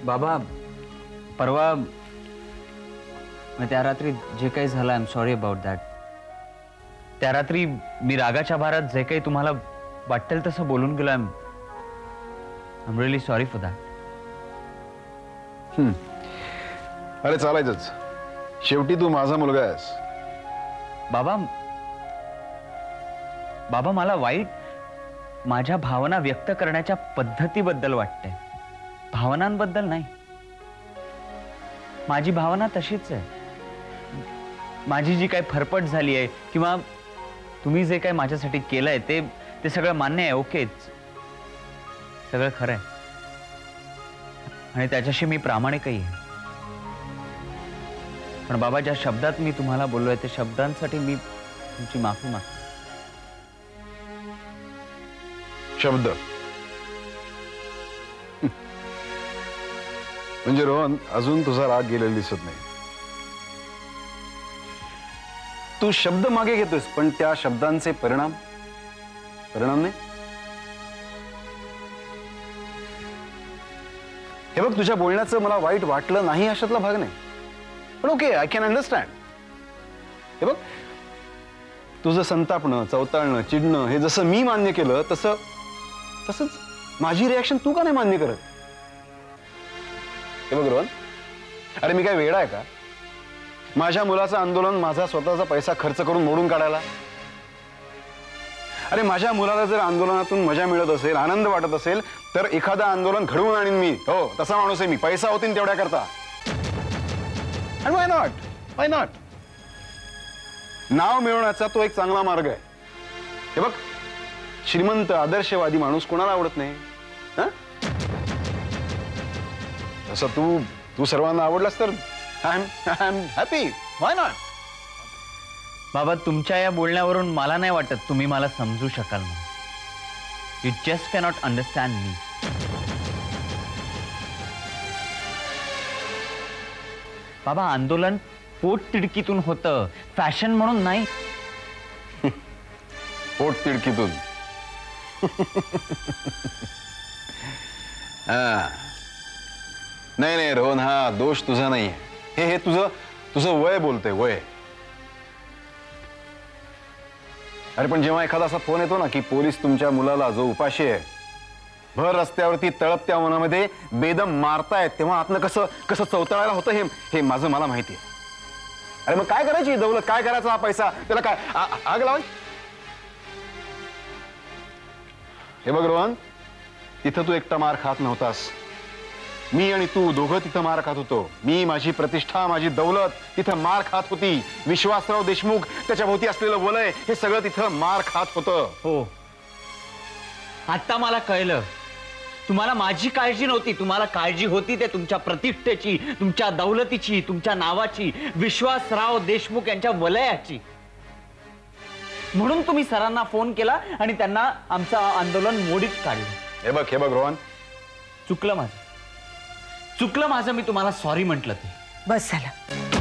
बाबा परवा त्या रात्री जे काही झालं I am sorry about that. त्या रात्री मी रागाच्या भारात जे काही तुम्हाला वाटेल तसं बोलून गेलो. I am really sorry for that. अरे चालायचंच, शेवटी तू माझा मुलगा आहेस. बाबा बाबा मला वाईट माझ्या भावना व्यक्त करण्याच्या पद्धतीबद्दल वाटतंय, भावनांबद्दल नाही. माझी भावना तशीच आहे. माझी जी काही फरफट झाली आहे किंवा तुम्ही जे काही माझ्यासाठी केलंय ते सगळं मान्य आहे. ओकेच, सगळं खरं आहे आणि त्याच्याशी मी प्रामाणिकही आहे. पण बाबा ज्या शब्दात मी तुम्हाला बोललोय त्या शब्दांसाठी मी तुमची माफी मागतो. शब्द म्हणजे रोहन, अजून तुझा राग गेलेला दिसत नाही. तू शब्द मागे घेतोस पण त्या शब्दांचे परिणाम नाही. हे बघ, तुझ्या बोलण्याचं मला वाईट वाटलं नाही अशातला भाग नाही, पण ओके, आय कॅन अंडरस्टँड. हे बघ, तुझं संतापणं, चवताळणं, चिडणं हे जसं मी मान्य केलं तसंच माझी रिॲक्शन तू का नाही मान्य करत? हे बघ रोहन, अरे मी काय वेडा आहे का माझ्या मुलाचं आंदोलन माझा स्वतःचा पैसा खर्च करून मोडून काढायला? अरे माझ्या मुलाला जर आंदोलनातून मजा मिळत असेल, आनंद वाटत असेल तर एखादं आंदोलन घडवून आणीन मी. हो, तसा माणूस आहे मी. पैसा होतीन तेवढ्या करता. आणि वाय नॉट? नाव मिळवण्याचा तो एक चांगला मार्ग आहे. हे बघ, श्रीमंत आदर्शवादी माणूस कोणाला आवडत नाही? तसं तू सर्वांना आवडलास तर I am happy. Why not? बाबा तुमच्या या बोलण्यावरून मला नाही वाटत तुम्ही मला समजू शकाल म्हणून. You just cannot understand me. बाबा आंदोलन पोट तिडकीतून होतं, फॅशन म्हणून नाही. पोट तिडकीतून? नाही रोहन, हा दोष तुझा नाही. हे तुझं वय बोलतंय, वय. अरे पण जेव्हा एखादा असा फोन येतो ना की पोलीस तुमच्या मुलाला जो उपाशी आहे भर रस्त्यावरती तळपत्या उन्हामध्ये बेदम मारतायत, तेव्हा आतनं कसं चवताळायला होतं हे मला माहिती आहे. अरे मग काय करायची दौलत, काय करायचा हा पैसा, त्याला काय आग लावाय? हे बघ रोहन, तिथं तू एकटा मार खात नव्हतास. मी आणि तू दोघं तिथं मार खात होतो. मी, माझी प्रतिष्ठा, माझी दौलत तिथं मार खात होती. विश्वासराव देशमुख, त्याच्या भोवती असलेलं वलय, हे सगळं तिथं मार खात होतं. हो, आता मला कळलं. तुम्हाला माझी काळजी नव्हती, तुम्हाला काळजी होती ते तुमच्या प्रतिष्ठेची, तुमच्या दौलतीची, तुमच्या नावाची, विश्वासराव देशमुख यांच्या वलयाची. म्हणून तुम्ही सरांना फोन केला आणि त्यांना आमचं आंदोलन मोडीत काढलं. हे बघ रोहन, चुकलं माझं. मी तुम्हाला सॉरी म्हटलं. ते बस झालं.